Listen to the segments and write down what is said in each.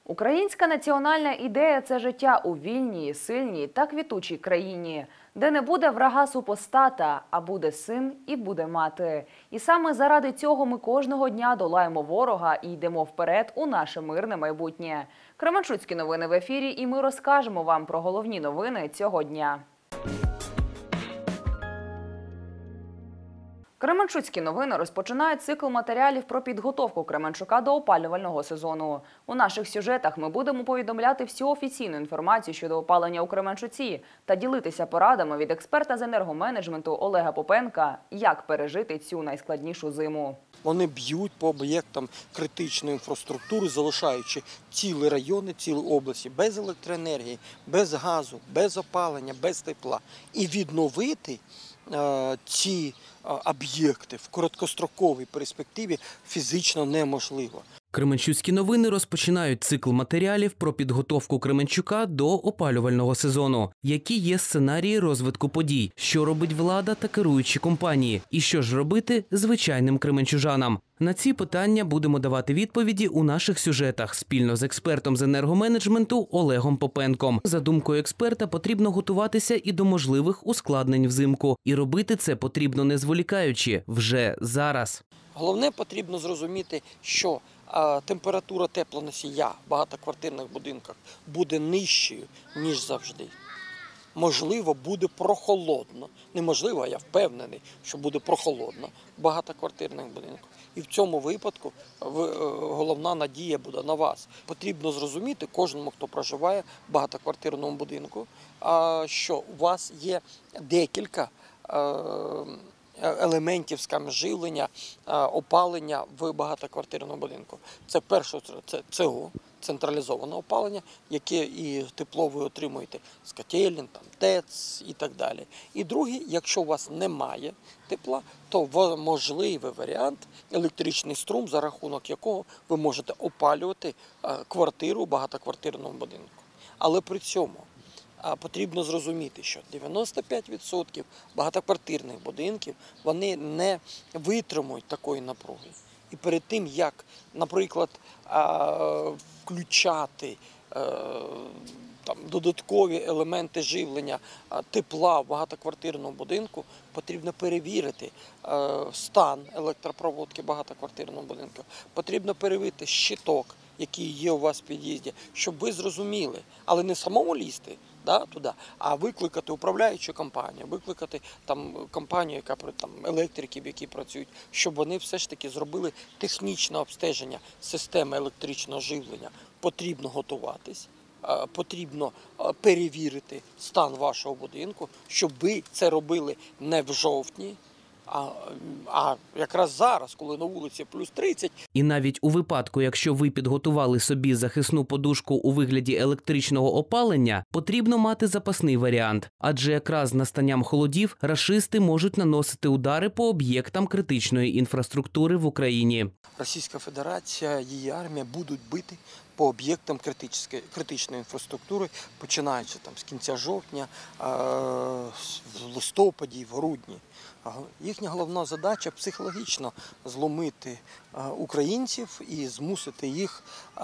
Українська національна ідея – це життя у вільній, сильній та квітучій країні, де не буде врага супостата, а буде син і буде мати. І саме заради цього ми кожного дня долаємо ворога і йдемо вперед у наше мирне майбутнє. Кременчуцькі новини в ефірі, і ми розкажемо вам про головні новини цього дня. Кременчуцькі новини розпочинають цикл матеріалів про підготовку Кременчука до опалювального сезону. У наших сюжетах ми будемо повідомляти всю офіційну інформацію щодо опалення у Кременчуці та ділитися порадами від експерта з енергоменеджменту Олега Попенка, як пережити цю найскладнішу зиму. Вони б'ють по об'єктам критичної інфраструктури, залишаючи цілі райони, цілі області без електроенергії, без газу, без опалення, без тепла. І відновити ці об'єкти в короткостроковій перспективі фізично неможливо. Кременчуцькі новини розпочинають цикл матеріалів про підготовку Кременчука до опалювального сезону. Які є сценарії розвитку подій, що робить влада та керуючі компанії, і що ж робити звичайним кременчужанам. На ці питання будемо давати відповіді у наших сюжетах спільно з експертом з енергоменеджменту Олегом Попенком. За думкою експерта, потрібно готуватися і до можливих ускладнень взимку. І робити це потрібно не зволікаючи, вже зараз. Головне, потрібно зрозуміти, що температура теплоносія в багатоквартирних будинках буде нижчою, ніж завжди. Можливо, буде прохолодно. Неможливо, а я впевнений, що буде прохолодно в багатоквартирних будинках. І в цьому випадку головна надія буде на вас. Потрібно зрозуміти кожному, хто проживає в багатоквартирному будинку, що у вас є декілька елементів, скажімо, живлення, опалення в багатоквартирному будинку. Це перше, це ЦО, централізоване опалення, яке і тепло ви отримуєте з котелень, ТЕЦ і так далі. І другий, якщо у вас немає тепла, то можливий варіант – електричний струм, за рахунок якого ви можете опалювати квартиру в багатоквартирному будинку. Але при цьому потрібно зрозуміти, що 95% багатоквартирних будинків вони не витримують такої напруги. І перед тим, як, наприклад, включати додаткові елементи живлення тепла в багатоквартирному будинку, потрібно перевірити стан електропроводки багатоквартирного будинку, потрібно перевірити щиток, який є у вас в під'їзді, щоб ви зрозуміли, але не самому лізти туди, а викликати управляючу компанію, викликати компанію, електриків, які працюють, щоб вони все ж таки зробили технічне обстеження системи електричного живлення. Потрібно готуватись, потрібно перевірити стан вашого будинку, щоб ви це робили не в жовтні, а якраз зараз, коли на вулиці плюс 30. І навіть у випадку, якщо ви підготували собі захисну подушку у вигляді електричного опалення, потрібно мати запасний варіант. Адже якраз з настанням холодів рашисти можуть наносити удари по об'єктам критичної інфраструктури в Україні. Російська Федерація, її армія будуть бити по об'єктам критичної інфраструктури, починаючи з кінця жовтня, в листопаді, в грудні. Їхня головна задача – психологічно зломити українців і змусити їх,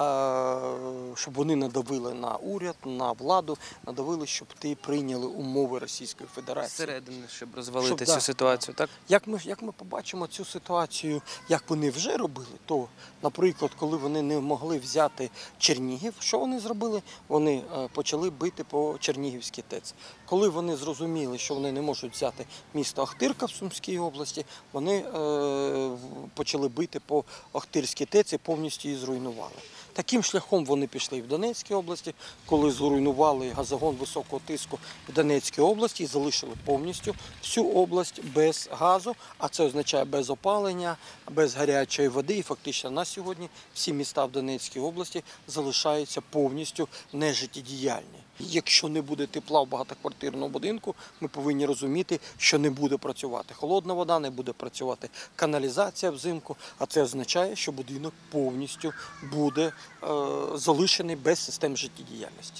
щоб вони надавили на уряд, на владу, надавили, щоб ті прийняли умови Російської Федерації. Зсередини, щоб розвалити цю ситуацію, так? Як ми побачимо цю ситуацію, як вони вже робили, то, наприклад, коли вони не могли взяти Чернігів, що вони зробили? Вони почали бити по Чернігівській ТЕЦ. Коли вони зрозуміли, що вони не можуть взяти місто Охтирка в Сумській області, вони почали бити по Охтирській ТЕЦ і повністю її зруйнували. Таким шляхом вони пішли і в Донецькій області, коли зруйнували газогон високого тиску в Донецькій області і залишили повністю всю область без газу, а це означає без опалення, без гарячої води. І фактично на сьогодні всі міста в Донецькій області залишаються повністю нежиттєдіяльні. Якщо не буде тепла в багатоквартирному будинку, ми повинні розуміти, що не буде працювати холодна вода, не буде працювати каналізація взимку, а це означає, що будинок повністю буде залишений без систем життєдіяльності.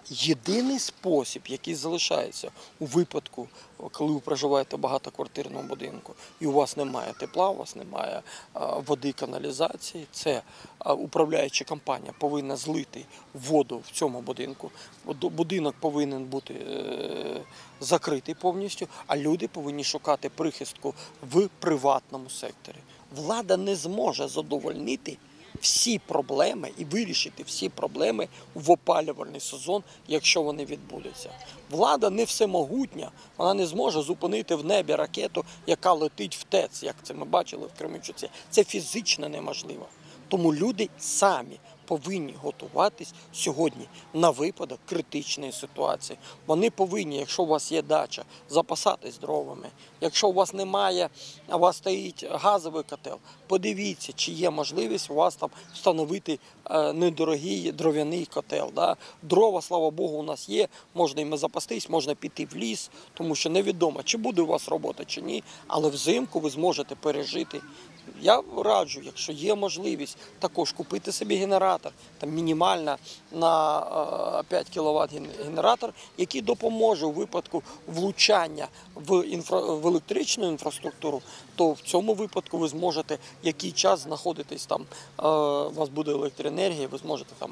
Єдиний спосіб, який залишається у випадку, коли ви проживаєте в багатоквартирному будинку і у вас немає тепла, у вас немає води, каналізації, це управляюча компанія повинна злити воду в цьому будинку. Будинок повинен бути закритий повністю, а люди повинні шукати прихистку в приватному секторі. Влада не зможе задовольнити всі проблеми і вирішити всі проблеми в опалювальний сезон, якщо вони відбудуться. Влада не всемогутня, вона не зможе зупинити в небі ракету, яка летить в ТЕЦ, як це ми бачили в Кременчуці. Це фізично неможливо. Тому люди самі повинні готуватись сьогодні на випадок критичної ситуації. Вони повинні, якщо у вас є дача, запасатись дровами. Якщо у вас немає, а у вас стоїть газовий котел, подивіться, чи є можливість у вас там встановити недорогий дров'яний котел. Да? Дрова, слава Богу, у нас є, можна їм запастись, можна піти в ліс, тому що невідомо, чи буде у вас робота, чи ні, але взимку ви зможете пережити. Я раджу, якщо є можливість, також купити собі генератор, там мінімально на 5 кВт генератор, який допоможе у випадку влучання в електричну інфраструктуру, то в цьому випадку ви зможете який час знаходитись там, у вас буде електроенергія, ви зможете там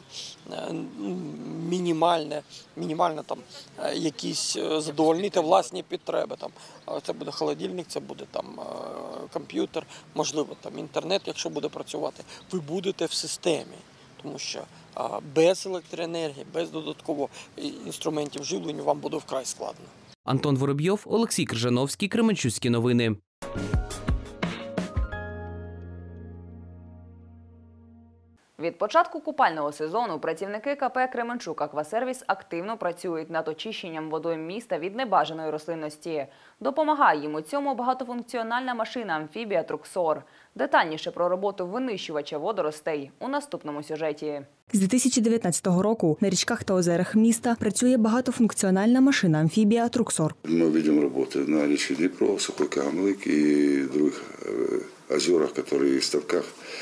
мінімально там якісь задовольнити власні потреби. Там це буде холодильник, це буде там комп'ютер, можливо, там інтернет, якщо буде працювати, ви будете в системі, тому що без електроенергії, без додаткових інструментів живлення вам буде вкрай складно. Антон Воробйов, Олексій Крижановський, Кременчуцькі новини. Від початку купального сезону працівники КП «Кременчук Аквасервіс» активно працюють над очищенням водойм міста від небажаної рослинності. Допомагає їм у цьому багатофункціональна машина-амфібія «Труксор». Детальніше про роботу винищувача водоростей у наступному сюжеті. З 2019 року на річках та озерах міста працює багатофункціональна машина-амфібія «Труксор». Ми ведемо роботи на річці Дніпро, Сухой Камлик і других озерах, які в ставках,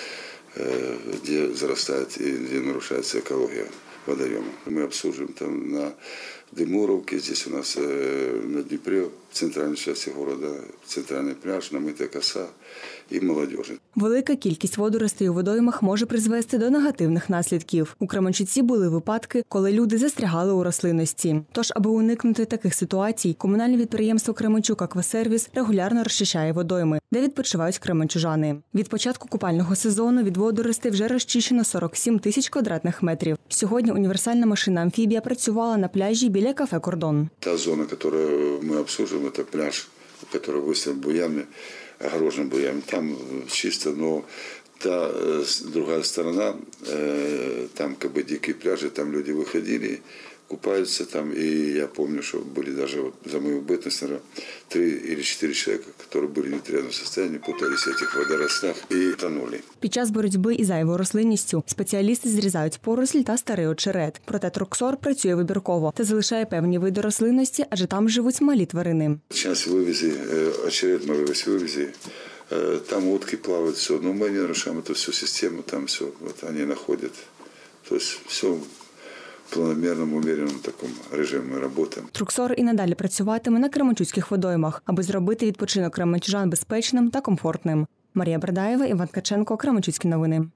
где зарастает и где нарушается экология водоема. Мы обслуживаем там на Дымуровке, здесь у нас на Днепре, в центральной части города, центральный пляж, намытая коса і молодежі. Велика кількість водоростей у водоймах може призвести до негативних наслідків. У Кременчуці були випадки, коли люди застрягали у рослинності. Тож, аби уникнути таких ситуацій, комунальне підприємство «Кременчук Аквасервіс» регулярно розчищає водойми, де відпочивають кременчужани. Від початку купального сезону від водоростей вже розчищено 47 тисяч квадратних метрів. Сьогодні універсальна машина-амфібія працювала на пляжі біля кафе «Кордон». Та зона, яку ми обслужуємо, це пляж, який виставлен буями, огорожен буями. Там чисто, но та другая сторона, там как бы дикие пляжи, там люди выходили, купаются там, и я помню, что были даже вот, за мою бытность, наверное, 3 или 4 человека, которые были в нетрезвом состоянии, путались в этих водоростях и тонули. Під час боротьби із зайвою рослинністю спеціалісти зрізають порослі та старий очерет. Проте «Труксор» працює вибірково та залишає певні види рослинності, адже там живуть малі тварини. Сейчас вывези, очерет мы вывези. Там утки плавают, все. Но мы не нарушаем эту всю систему, там все. Вот они находят. То есть все в планомірному, умереному такому режимі роботи. «Труксор» і надалі працюватиме на кременчуцьких водоймах, аби зробити відпочинок кременчужан безпечним та комфортним. Марія Бердаєва, Іван Ткаченко, Кременчуцькі новини.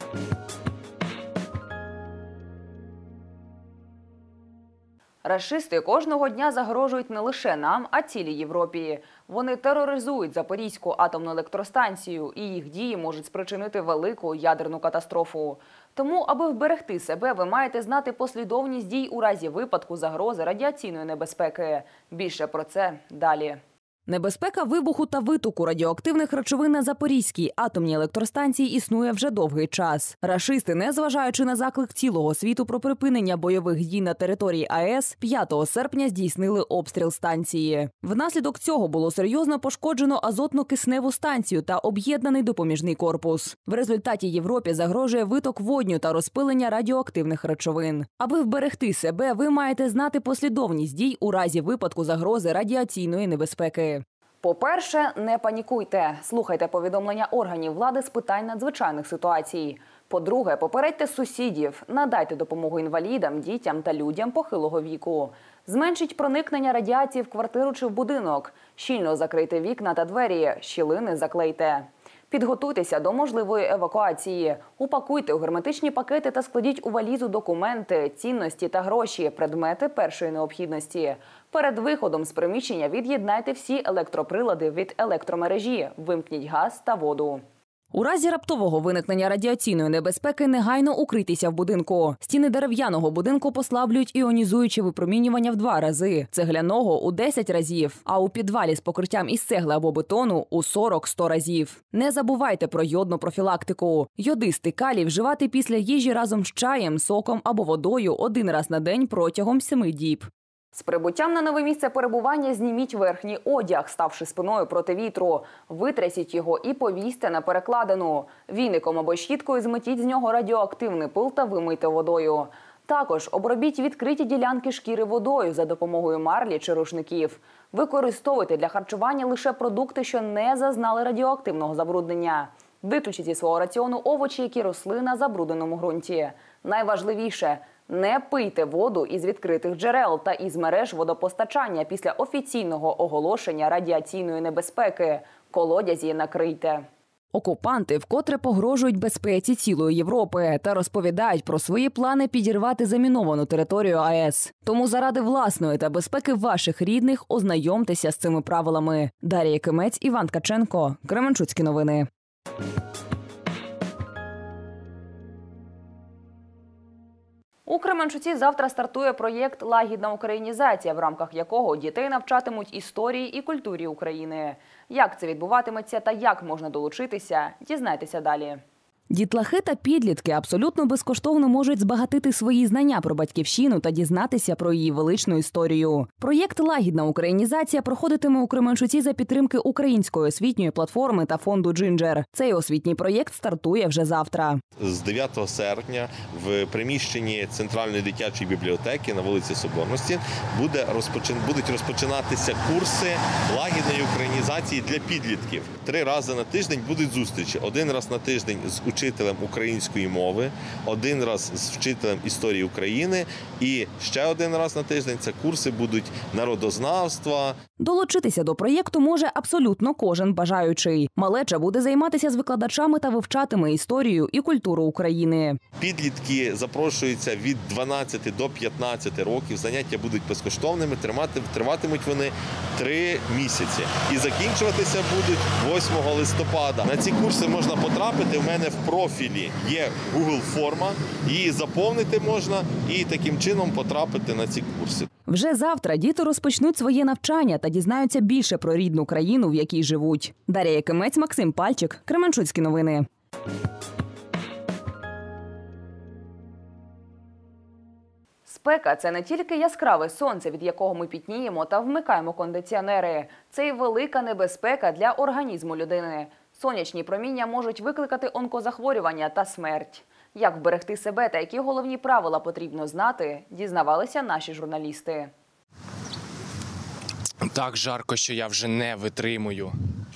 Рашисти кожного дня загрожують не лише нам, а цілій Європі. Вони тероризують Запорізьку атомну електростанцію, і їх дії можуть спричинити велику ядерну катастрофу. Тому, аби вберегти себе, ви маєте знати послідовність дій у разі випадку загрози радіаційної небезпеки. Більше про це далі. Небезпека вибуху та витоку радіоактивних речовин на Запорізькій атомній електростанції існує вже довгий час. Рашисти, незважаючи на заклик цілого світу про припинення бойових дій на території АЕС, 5 серпня здійснили обстріл станції. Внаслідок цього було серйозно пошкоджено азотно-кисневу станцію та об'єднаний допоміжний корпус. В результаті Європі загрожує виток водню та розпилення радіоактивних речовин. Аби вберегти себе, ви маєте знати послідовність дій у разі випадку загрози радіаційної небезпеки. По-перше, не панікуйте. Слухайте повідомлення органів влади з питань надзвичайних ситуацій. По-друге, попередьте сусідів, надайте допомогу інвалідам, дітям та людям похилого віку. Зменшіть проникнення радіації в квартиру чи в будинок. Щільно закрийте вікна та двері, щілини заклейте. Підготуйтеся до можливої евакуації. Упакуйте у герметичні пакети та складіть у валізу документи, цінності та гроші, предмети першої необхідності. Перед виходом з приміщення від'єднайте всі електроприлади від електромережі, вимкніть газ та воду. У разі раптового виникнення радіаційної небезпеки негайно укрийтеся в будинку. Стіни дерев'яного будинку послаблюють іонізуюче випромінювання в 2 рази, цегляного – у 10 разів, а у підвалі з покриттям із цегли або бетону – у 40-100 разів. Не забувайте про йодну профілактику. Йодистий калій вживати після їжі разом з чаєм, соком або водою 1 раз на день протягом 7 діб. З прибуттям на нове місце перебування зніміть верхній одяг, ставши спиною проти вітру. Витрясіть його і повісьте на перекладину. Віником або щіткою зметіть з нього радіоактивний пил та вимийте водою. Також обробіть відкриті ділянки шкіри водою за допомогою марлі чи рушників. Використовуйте для харчування лише продукти, що не зазнали радіоактивного забруднення. Виключіть зі свого раціону овочі, які росли на забрудненому ґрунті. Найважливіше – не пийте воду із відкритих джерел та із мереж водопостачання після офіційного оголошення радіаційної небезпеки. Колодязі накрийте. Окупанти вкотре погрожують безпеці цілої Європи та розповідають про свої плани підірвати заміновану територію АЕС. Тому заради власної та безпеки ваших рідних ознайомтеся з цими правилами. Дар'я Кимець, Іван Ткаченко. Кременчуцькі новини. У Кременчуці завтра стартує проєкт «Лагідна українізація», в рамках якого дітей навчатимуть історії і культурі України. Як це відбуватиметься та як можна долучитися – дізнайтеся далі. Дітлахи та підлітки абсолютно безкоштовно можуть збагатити свої знання про батьківщину та дізнатися про її величну історію. Проєкт «Лагідна українізація» проходитиме у Кременчуці за підтримки Української освітньої платформи та фонду «Джинджер». Цей освітній проєкт стартує вже завтра. З 9 серпня в приміщенні Центральної дитячої бібліотеки на вулиці Соборності будуть розпочинатися курси лагідної українізації для підлітків. 3 рази на тиждень будуть зустрічі. 1 раз на тиждень з учителем української мови, 1 раз з вчителем історії України і ще 1 раз на тиждень це курси будуть народознавства. Долучитися до проєкту може абсолютно кожен бажаючий. Малеча буде займатися з викладачами та вивчатиме історію і культуру України. Підлітки запрошуються від 12 до 15 років. Заняття будуть безкоштовними, триватимуть вони 3 місяці. І закінчуватися будуть 8 листопада. На ці курси можна потрапити. У мене в профілі є Google форма, її заповнити можна і таким чином потрапити на ці курси. Вже завтра діти розпочнуть своє навчання та дізнаються більше про рідну країну, в якій живуть. Дар'я Кимець, Максим Пальчик, Кременчуцькі новини. Спека – це не тільки яскраве сонце, від якого ми пітніємо та вмикаємо кондиціонери. Це й велика небезпека для організму людини. Сонячні проміння можуть викликати онкозахворювання та смерть. Як вберегти себе та які головні правила потрібно знати, дізнавалися наші журналісти. Так жарко, що я вже не витримую.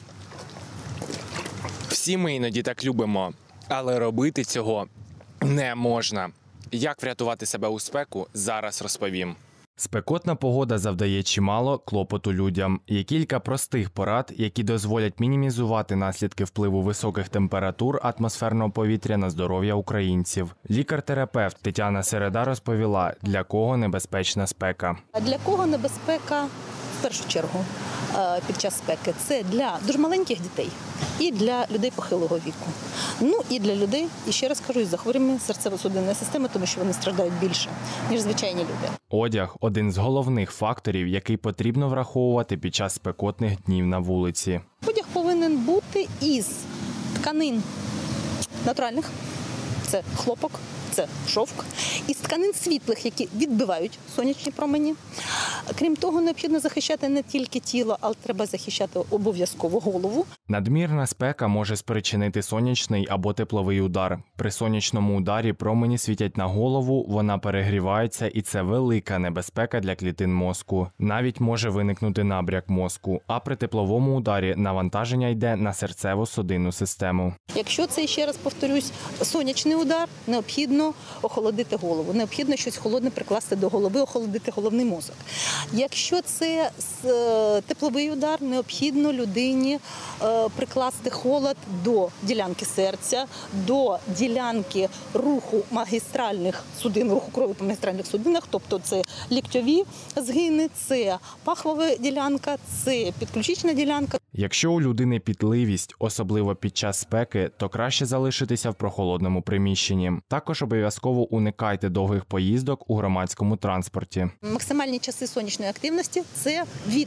Всі ми іноді так любимо, але робити цього не можна. Як врятувати себе у спеку, зараз розповім. Спекотна погода завдає чимало клопоту людям. Є кілька простих порад, які дозволять мінімізувати наслідки впливу високих температур атмосферного повітря на здоров'я українців. Лікар-терапевт Тетяна Середа розповіла, для кого небезпечна спека. А для кого небезпека в першу чергу під час спеки? Це для дуже маленьких дітей і для людей похилого віку. Ну і для людей, і ще раз кажу, із захворюванням серцево-судинної системи, тому що вони страждають більше, ніж звичайні люди. Одяг – один з головних факторів, який потрібно враховувати під час спекотних днів на вулиці. Одяг повинен бути із тканин натуральних, це хлопок, це шовк, із тканин світлих, які відбивають сонячні промені. Крім того, необхідно захищати не тільки тіло, але треба захищати обов'язково голову. Надмірна спека може спричинити сонячний або тепловий удар. При сонячному ударі промені світять на голову, вона перегрівається, і це велика небезпека для клітин мозку. Навіть може виникнути набряк мозку, а при тепловому ударі навантаження йде на серцево-судинну систему. Якщо це, ще раз повторюсь, сонячний удар, необхідно охолодити голову, необхідно щось холодне прикласти до голови, охолодити головний мозок. Якщо це тепловий удар, необхідно людині прикласти холод до ділянки серця, до ділянки руху магістральних судин, руху крові по магістральних судинах, тобто це ліктьові згини, це пахвова ділянка, це підключична ділянка. Якщо у людини пітливість, особливо під час спеки, то краще залишитися в прохолодному приміщенні. Також обов'язково уникайте довгих поїздок у громадському транспорті. Максимальні часи сонячної активності – це від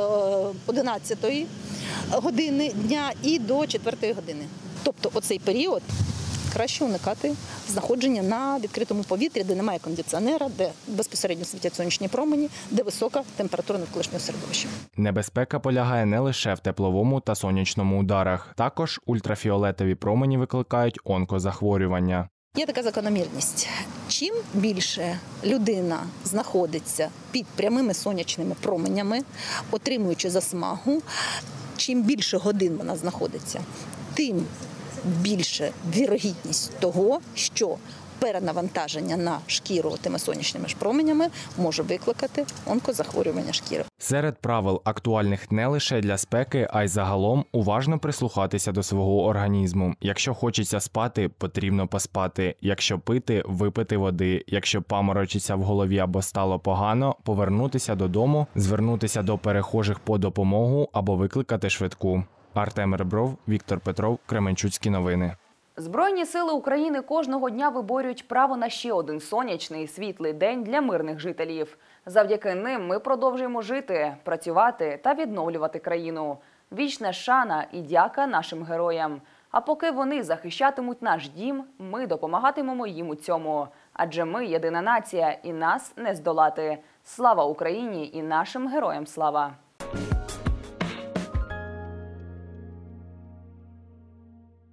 11 години дня і до 4 години. Тобто оцей період краще уникати знаходження на відкритому повітрі, де немає кондиціонера, де безпосередньо світять сонячні промені, де висока температура навколишнього середовища. Небезпека полягає не лише в тепловому та сонячному ударах. Також ультрафіолетові промені викликають онкозахворювання. Є така закономірність. Чим більше людина знаходиться під прямими сонячними променями, отримуючи засмагу, чим більше годин вона знаходиться, тим більше вірогідність того, що перенавантаження на шкіру тими сонячними ж променями може викликати онкозахворювання шкіри. Серед правил, актуальних не лише для спеки, а й загалом, уважно прислухатися до свого організму. Якщо хочеться спати, потрібно поспати. Якщо пити – випити води. Якщо паморочиться в голові або стало погано – повернутися додому, звернутися до перехожих по допомогу або викликати швидку. Артем Ребров, Віктор Петров, Кременчуцькі новини. Збройні сили України кожного дня виборюють право на ще один сонячний, світлий день для мирних жителів. Завдяки ним ми продовжуємо жити, працювати та відновлювати країну. Вічна шана і дяка нашим героям. А поки вони захищатимуть наш дім, ми допомагатимемо їм у цьому. Адже ми єдина нація і нас не здолати. Слава Україні і нашим героям слава!